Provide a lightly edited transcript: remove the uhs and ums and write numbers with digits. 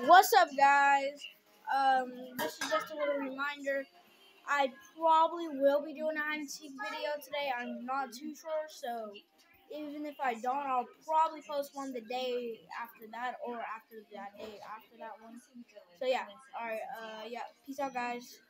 What's up, guys? This is just a little reminder. I probably will be doing a hide and seek video today. I'm not too sure, so even if I don't, I'll probably post one the day after that or after that day after that one. So yeah, all right. Yeah, peace out, guys.